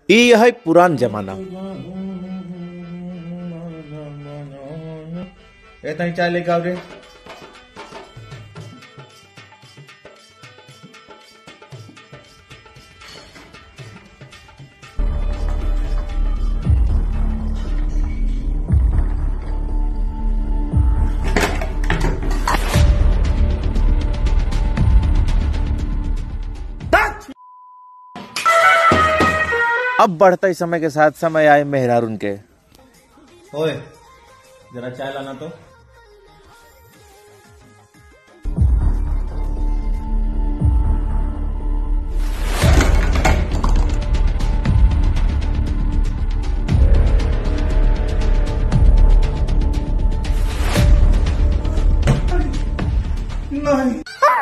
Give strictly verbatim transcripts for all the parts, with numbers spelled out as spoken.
ई है पुरान जमाना। ए तनी चाय लेके आओ रे। अब बढ़ते समय के साथ समय आए मेहरारून के। ओए जरा चाय लाना तो। नहीं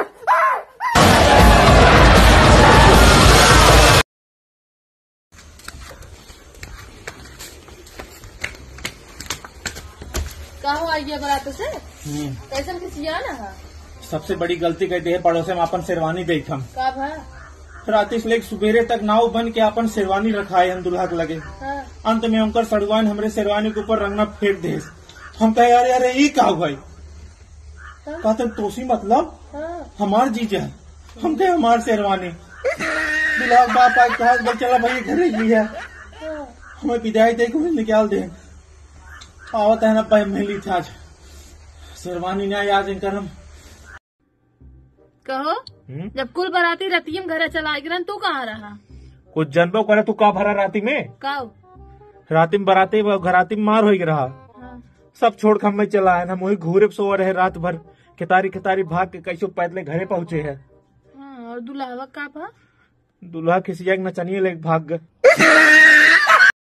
का हुआ ये बरात से कैसे खिसिया ना है? सबसे बड़ी गलती कहते है पड़ोसे में अपन शेरवानी देख हम का भा रात से लेकर सुबेरे तक नाव बन के अपन शेरवानी रखाए हम दुल्हा के लगे। हाँ। अंत में उनकर सड़ुआन हमरे शेरवानी के ऊपर रंगना फेंक दे। हम कहे अरे अरे ये का भाई हाँ। कहते तोसी मतलब हाँ। हमार जीजा है। हम कहे हमार शेरवानी दुल्हा बाप आज कहा चला भाई घरे लिया हाँ। हमें विदाई दे के निकाल दे आवत है ना भाई मिली था आज शेरवानी ना याद कर हम कहो हुँ? जब कुल बराती रतियम घर चला गिरन तू कहाँ रहा? कुछ जनबो करे तू का भरा राती में का राती में बराती घराती में मार हो रहा। हाँ। सब छोड़ खम में चला है ना वही घूरे सो रहे रात भर खितारी खितारी भाग के कैसे पैदले घरे पहुंचे है। हाँ, और दुल्हा का भा दूल्हा किसी नचनिए लेके भाग गए।